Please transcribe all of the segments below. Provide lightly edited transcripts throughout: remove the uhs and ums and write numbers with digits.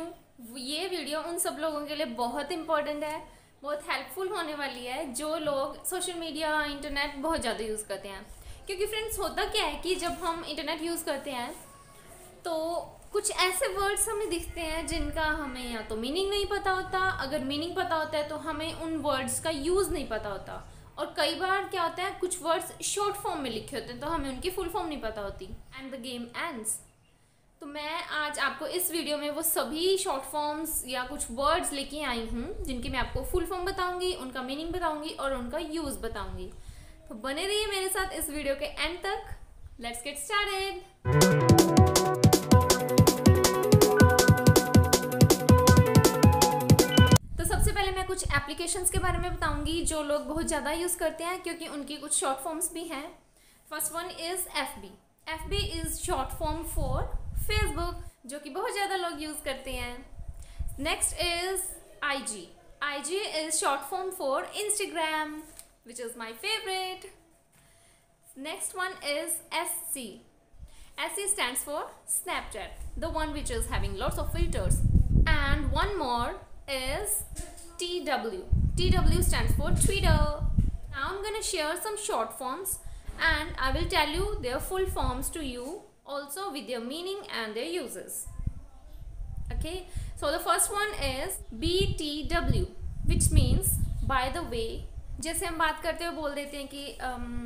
हूँ ये वीडियो उन सब लोगों के लिए बहुत इम्पोर्टेंट है, बहुत हेल्पफुल होने वाली है जो लोग सोशल मीडिया इंटरनेट बहुत ज़्यादा यूज़ करते हैं। क्योंकि फ्रेंड्स होता क्या है कि जब हम इंटरनेट यूज़ करते हैं तो कुछ ऐसे वर्ड्स हमें दिखते हैं जिनका हमें या तो मीनिंग नहीं पता होता, अगर मीनिंग पता होता है तो हमें उन वर्ड्स का यूज़ नहीं पता होता, और कई बार क्या होता है कुछ वर्ड्स शॉर्ट फॉर्म में लिखे होते हैं तो हमें उनकी फुल फॉर्म नहीं पता होती, एंड द गेम एंड्स। तो मैं आज आपको इस वीडियो में वो सभी शॉर्ट फॉर्म्स या कुछ वर्ड्स लेके आई हूँ जिनकी मैं आपको फुल फॉर्म बताऊंगी, उनका मीनिंग बताऊंगी और उनका यूज़ बताऊंगी। तो बने रहिए मेरे साथ इस वीडियो के एंड तक। Let's get started. कुछ एप्लीकेशंस के बारे में बताऊंगी जो लोग बहुत ज़्यादा यूज़ करते हैं क्योंकि उनकी कुछ शॉर्ट फॉर्म्स भी हैं। First one is FB। FB is short form for Facebook, जो कि बहुत ज़्यादा लोग यूज़ करते हैं। Next is IG। IG is short form for Instagram, which is my favourite. Next one is SC। SC stands for Snapchat, the one which is having lots of filters. And one more is TW. TW stands for Twitter. Now I'm gonna share some short forms and I will tell you their full forms to you, also with their meaning and their uses. Okay, so the first one is BTW, which means by the way. जैसे हम बात करते हुए बोल देते हैं कि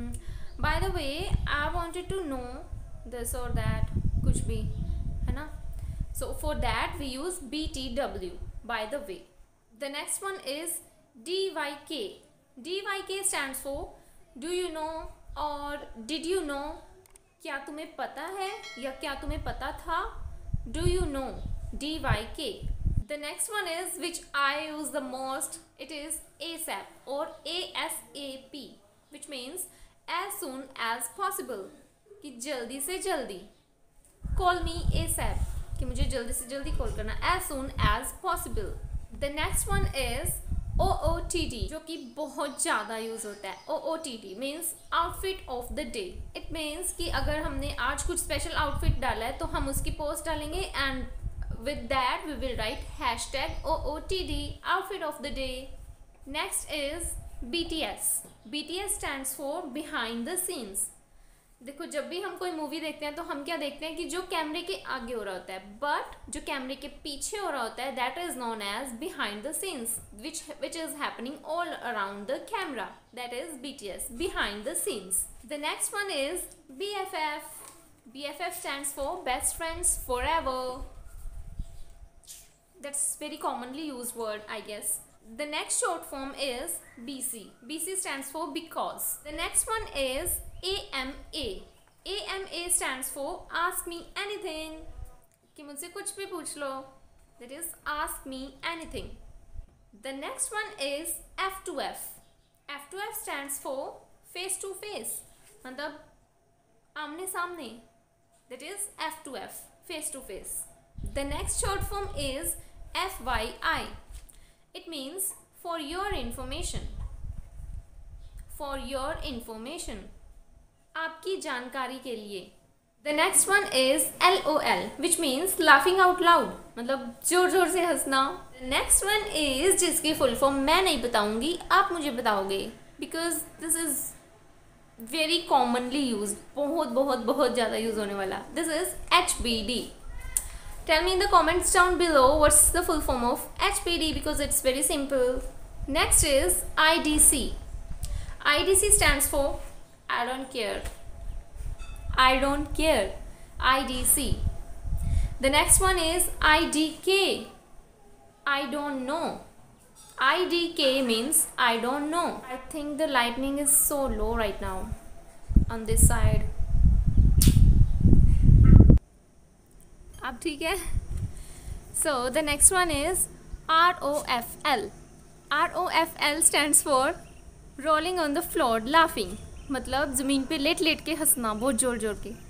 by the way I wanted to know this or that, कुछ भी है ना। So for that we use BTW, by the way. The next one is DYK. DYK stands for do you know or did you know, क्या तुम्हें पता है या क्या तुम्हें पता था, do you know, DYK. The next one is which I use the most, it is ASAP or ASAP, which means as soon as possible, कि जल्दी से जल्दी। Call me ASAP, कि मुझे जल्दी से जल्दी कॉल करना, as soon as possible. The next one is OOTD, जो कि बहुत ज़्यादा यूज़ होता है। OOTD means outfit of the day. It means कि अगर हमने आज कुछ स्पेशल आउटफिट डाला है तो हम उसकी पोस्ट डालेंगे and with that we will write hashtag OOTD, outfit of the day. Next is BTS. BTS stands for behind the scenes. देखो जब भी हम कोई मूवी देखते हैं तो हम क्या देखते हैं कि जो कैमरे के आगे हो रहा होता है, बट जो कैमरे के पीछे हो रहा होता है that is known as behind the scenes, which is happening all around the camera, that is BTS, behind the scenes. The next one is BFF. BFF stands for best friends forever. That's very commonly used word, I guess. The next short form is BC. BC stands for because. The next one is AMA. AMA stands for ask me anything, कि मुझसे कुछ भी पूछ लो, that is ask me anything. The next one is F2F. F2F stands for face to face, मतलब आमने सामने, that is F2F, face to face. The next short form is FYI. It means for your information. For your information, आपकी जानकारी के लिए. The next one is LOL, which means laughing out loud, मतलब जोर जोर से हंसना. The next one is जिसकी फुल फॉर्म मैं नहीं बताऊंगी, आप मुझे बताओगे, because this is very commonly used, बहुत बहुत बहुत ज़्यादा यूज होने वाला. This is HBD. Tell me in the comments down below what's the full form of HBD because it's very simple. Next is IDC. IDC stands for I don't care. I don't care. IDC. The next one is IDK. I don't know. IDK means I don't know. I think the lightning is so low right now on this side. अब ठीक है. So the next one is ROFL. ROFL stands for rolling on the floor laughing, मतलब ज़मीन पे late late के हंसना बहुत जोर जोर के.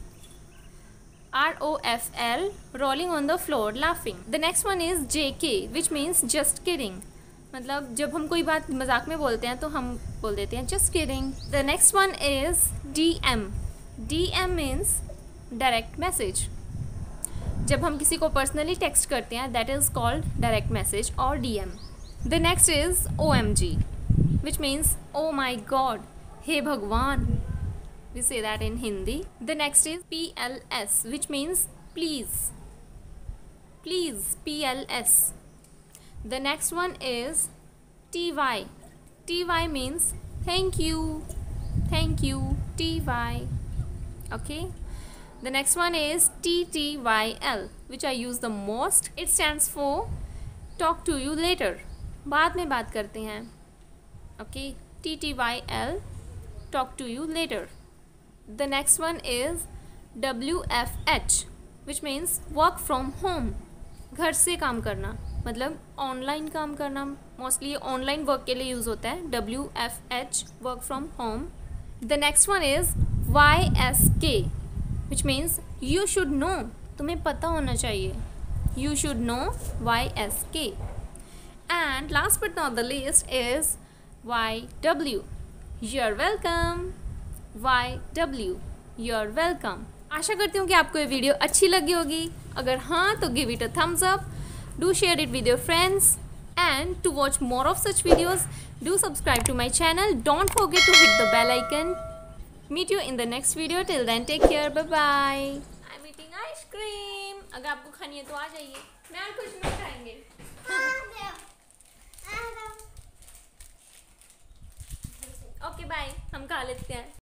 ROFL, rolling on the floor laughing. The next one is JK, which means just kidding, मतलब जब हम कोई बात मजाक में बोलते हैं तो हम बोल देते हैं just kidding. The next one is DM. DM means direct message. जब हम किसी को पर्सनली टेक्स्ट करते हैं that is called direct message और DM. The next is OMG which means oh my god, हे भगवान. We say that in Hindi. The next is PLS which means please. Please, PLS. The next one is TY. TY means thank you. Thank you, TY. Okay. The next one is TTYL which I use the most. It stands for talk to you later. बाद में बात करते हैं. Okay. TTYL, talk to you later. The next one is WFH which means work from home. घर से काम करना, मतलब ऑनलाइन काम करना. मोस्टली ऑनलाइन वर्क के लिए यूज़ होता है WFH, work from home. The next one is YSK which means you should know. तुम्हें पता होना चाहिए. You should know, YSK. And last but not the least is YW. You're welcome. YW, you're welcome. आशा करती हूँ कि आपको ये video अच्छी लगी होगी. अगर हाँ तो give it a thumbs up. Do share it with your friends and to watch more of such videos do subscribe to my channel. Don't forget to hit the bell icon. Meet you in the next video. Till then take care. Bye bye. I am eating आइसक्रीम. Cream आपको खानी है तो आ जाइए. मैं और कुछ नहीं खाएंगे. Okay bye. हम खा लेते हैं.